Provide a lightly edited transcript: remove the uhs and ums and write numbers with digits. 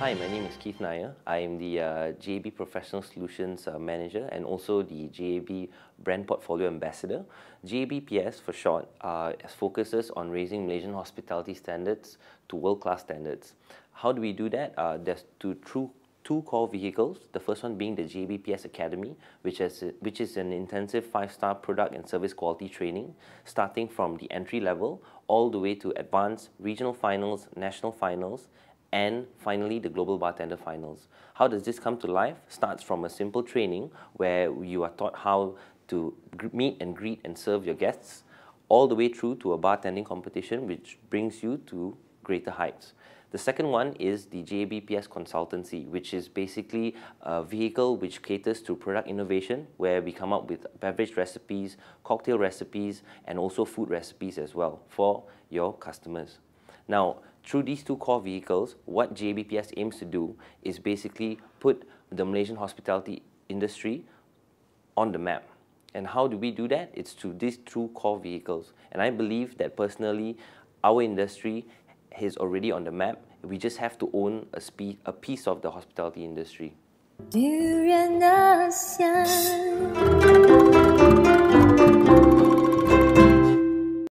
Hi, my name is Keith Nair. I am the JAB Professional Solutions Manager and also the JAB Brand Portfolio Ambassador. JABPS for short focuses on raising Malaysian hospitality standards to world-class standards. How do we do that? There's two core vehicles. The first one being the JABPS Academy, which is an intensive 5-star product and service quality training, starting from the entry level all the way to advanced regional finals, national finals, and finally the Global Bartender Finals. How does this come to life? Starts from a simple training where you are taught how to meet and greet and serve your guests, all the way through to a bartending competition which brings you to greater heights. The second one is the JABPS Consultancy, which is basically a vehicle which caters to product innovation, where we come up with beverage recipes, cocktail recipes, and also food recipes as well for your customers. Now, through these two core vehicles, what JABPS aims to do is basically put the Malaysian hospitality industry on the map. And how do we do that? It's through these two core vehicles. And I believe that personally, our industry is already on the map. We just have to own a piece of the hospitality industry.